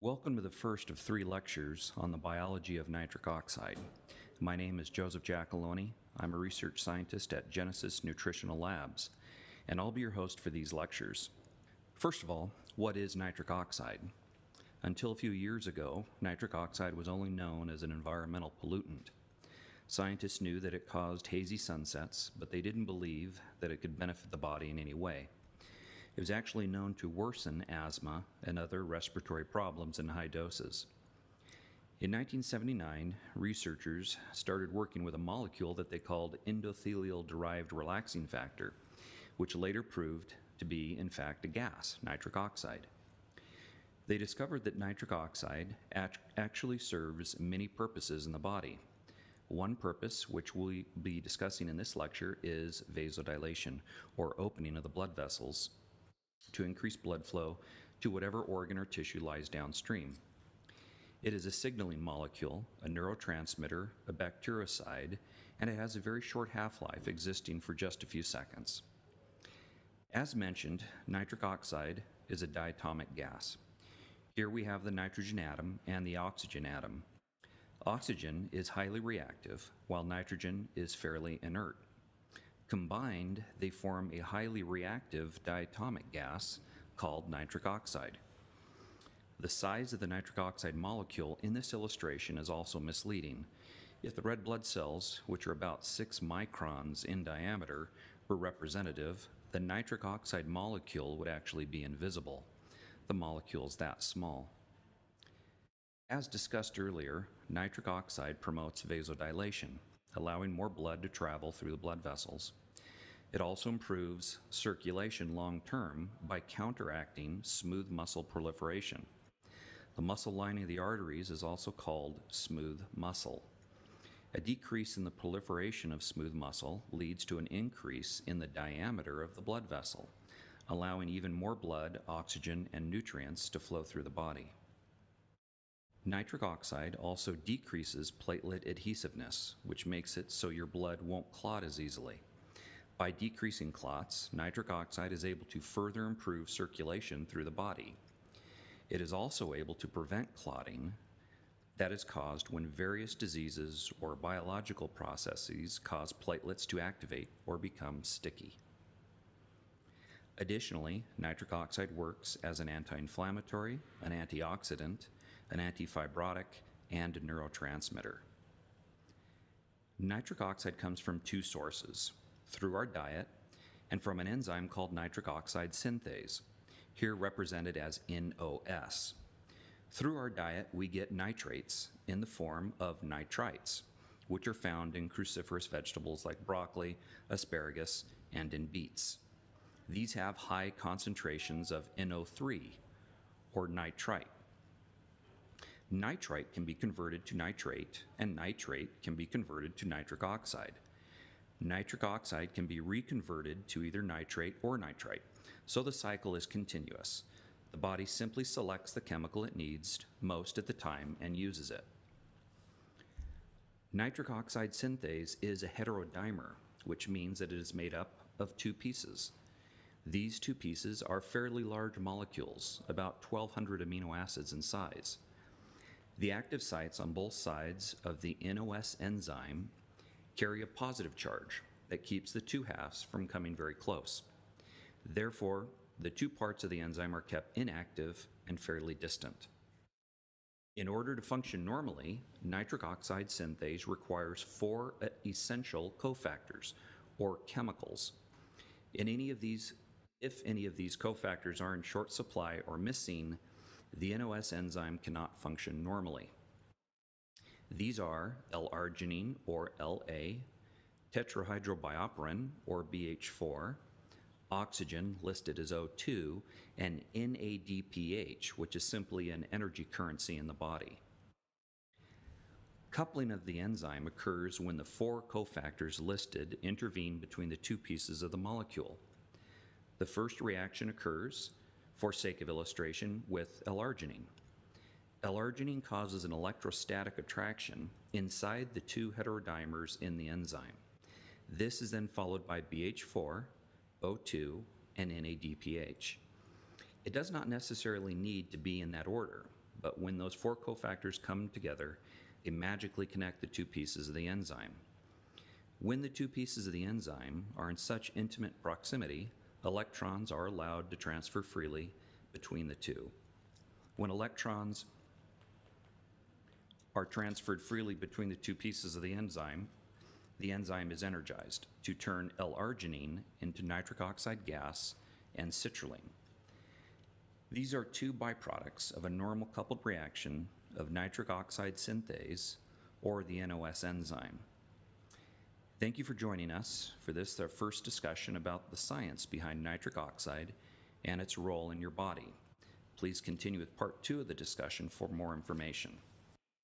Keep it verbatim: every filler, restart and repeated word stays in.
Welcome to the first of three lectures on the biology of nitric oxide. My name is Joseph Giacalone. I'm a research scientist at Genysis Nutritional Labs, and I'll be your host for these lectures. First of all, what is nitric oxide? Until a few years ago, nitric oxide was only known as an environmental pollutant. Scientists knew that it caused hazy sunsets, but they didn't believe that it could benefit the body in any way. It was actually known to worsen asthma and other respiratory problems in high doses. In nineteen seventy-nine, researchers started working with a molecule that they called endothelial-derived relaxing factor, which later proved to be, in fact, a gas, nitric oxide. They discovered that nitric oxide act- actually serves many purposes in the body. One purpose, which we'll be discussing in this lecture, is vasodilation, or opening of the blood vessels, to increase blood flow to whatever organ or tissue lies downstream. It is a signaling molecule, a neurotransmitter, a bactericide, and it has a very short half-life, existing for just a few seconds. As mentioned, nitric oxide is a diatomic gas. Here we have the nitrogen atom and the oxygen atom. Oxygen is highly reactive, while nitrogen is fairly inert. Combined, they form a highly reactive diatomic gas called nitric oxide. The size of the nitric oxide molecule in this illustration is also misleading. If the red blood cells, which are about six microns in diameter, were representative, the nitric oxide molecule would actually be invisible. The molecule is that small. As discussed earlier, nitric oxide promotes vasodilation, allowing more blood to travel through the blood vessels. It also improves circulation long-term by counteracting smooth muscle proliferation. The muscle lining of the arteries is also called smooth muscle. A decrease in the proliferation of smooth muscle leads to an increase in the diameter of the blood vessel, allowing even more blood, oxygen, and nutrients to flow through the body. Nitric oxide also decreases platelet adhesiveness, which makes it so your blood won't clot as easily. By decreasing clots, nitric oxide is able to further improve circulation through the body. It is also able to prevent clotting that is caused when various diseases or biological processes cause platelets to activate or become sticky. Additionally, nitric oxide works as an anti-inflammatory, an antioxidant, an antifibrotic, and a neurotransmitter. Nitric oxide comes from two sources: through our diet and from an enzyme called nitric oxide synthase, here represented as N O S. Through our diet, we get nitrates in the form of nitrites, which are found in cruciferous vegetables like broccoli, asparagus, and in beets. These have high concentrations of N O three, or nitrite. Nitrite can be converted to nitrate, and nitrate can be converted to nitric oxide. Nitric oxide can be reconverted to either nitrate or nitrite, so the cycle is continuous. The body simply selects the chemical it needs most at the time and uses it. Nitric oxide synthase is a heterodimer, which means that it is made up of two pieces. These two pieces are fairly large molecules, about twelve hundred amino acids in size. The active sites on both sides of the N O S enzyme carry a positive charge that keeps the two halves from coming very close. Therefore, the two parts of the enzyme are kept inactive and fairly distant. In order to function normally, nitric oxide synthase requires four essential cofactors, or chemicals. In any of these, if any of these cofactors are in short supply or missing, the N O S enzyme cannot function normally. These are L-arginine, or L A, tetrahydrobiopterin, or B H four, oxygen, listed as O two, and N A D P H, which is simply an energy currency in the body. Coupling of the enzyme occurs when the four cofactors listed intervene between the two pieces of the molecule. The first reaction occurs, for sake of illustration, with L-arginine. L-arginine causes an electrostatic attraction inside the two heterodimers in the enzyme. This is then followed by B H four, O two, and N A D P H. It does not necessarily need to be in that order, but when those four cofactors come together, they magically connect the two pieces of the enzyme. When the two pieces of the enzyme are in such intimate proximity, electrons are allowed to transfer freely between the two. When electrons are transferred freely between the two pieces of the enzyme, the enzyme is energized to turn L-arginine into nitric oxide gas and citrulline. These are two byproducts of a normal coupled reaction of nitric oxide synthase, or the N O S enzyme. Thank you for joining us for this, our first discussion about the science behind nitric oxide and its role in your body. Please continue with part two of the discussion for more information.